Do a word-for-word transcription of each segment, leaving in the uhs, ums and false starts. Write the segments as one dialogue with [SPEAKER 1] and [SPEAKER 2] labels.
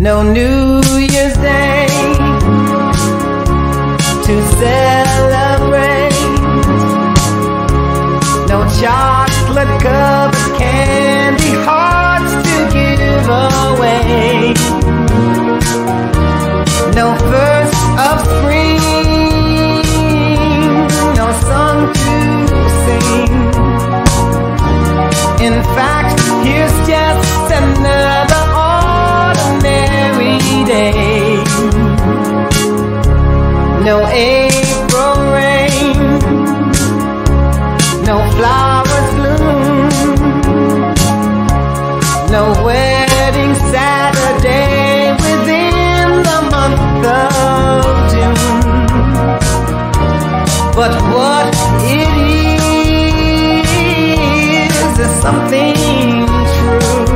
[SPEAKER 1] No New Year's Day to celebrate, no chocolate covered candy hearts to give away, no first of spring, no song to sing. In fact, here's just another ordinary day. No April rain, no flowers bloom, no wedding Saturday within the month of June. But what it is is something true,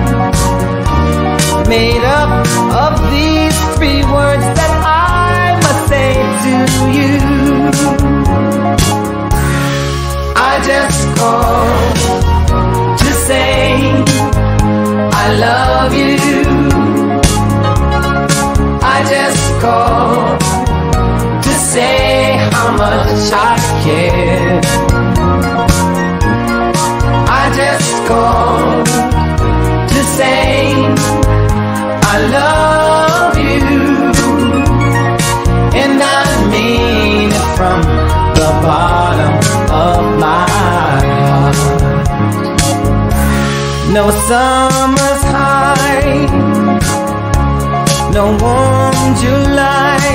[SPEAKER 1] made up of these three words that I must say to you. I just called to say I love you. I just called to say how much I care. I just called to say I love you, and I mean it from the bottom of my heart. No summer's high, no warm July,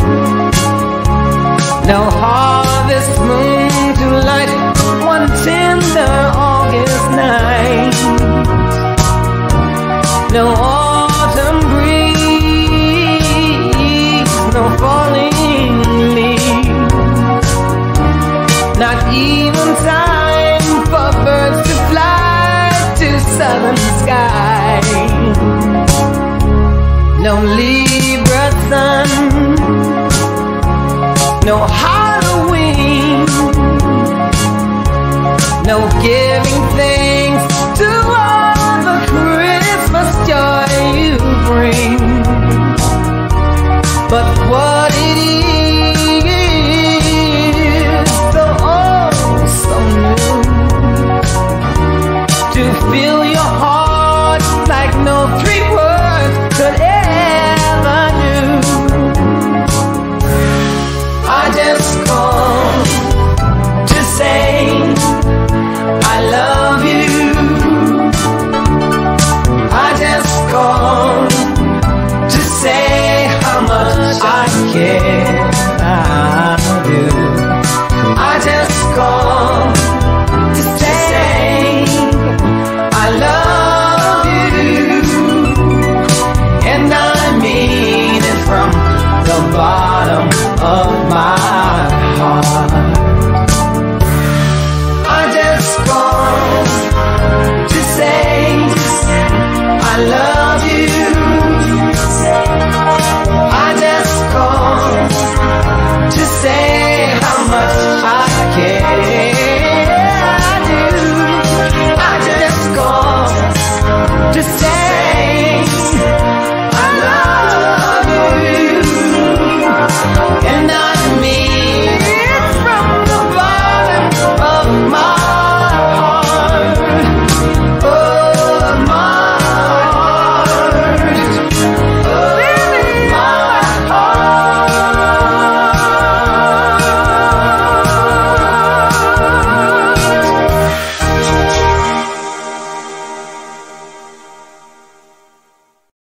[SPEAKER 1] no harvest moon to light one tender August night, no autumn breeze, no falling leaves, not even time for birds to fly to southern sky, no Libra sun, no Halloween, no giving thanks to all the Christmas joy you bring. But what it is, so oh so new, to feel